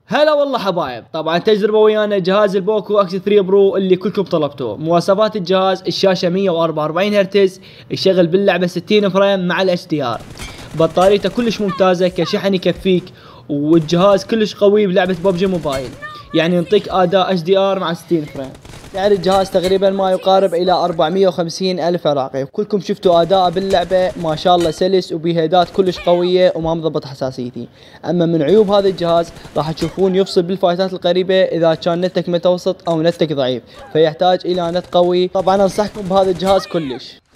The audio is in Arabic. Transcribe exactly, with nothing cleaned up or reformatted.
هلا والله حبايب. طبعا تجربة ويانا جهاز البوكو اكس ثلاثة برو اللي كلكم طلبتوه. مواصفات الجهاز: الشاشة مية وأربعة وأربعين هرتز، يشغل باللعبة ستين فريم مع الاتش دي ار، بطاريته كلش ممتازة كشحن يكفيك، والجهاز كلش قوي بلعبة ببجي موبايل، يعني ينطيك اداء اتش دي ار مع ستين فريم. سعر الجهاز تقريبا ما يقارب الى أربعمية وخمسين الف عراقي. كلكم شفتوا اداء باللعبة ما شاء الله سلس وبهيدات كلش قوية وما مضبط حساسيتي. اما من عيوب هذا الجهاز راح تشوفون يفصل بالفايتات القريبة اذا كان نتك متوسط او نتك ضعيف، فيحتاج الى نت قوي. طبعا انصحكم بهذا الجهاز كلش.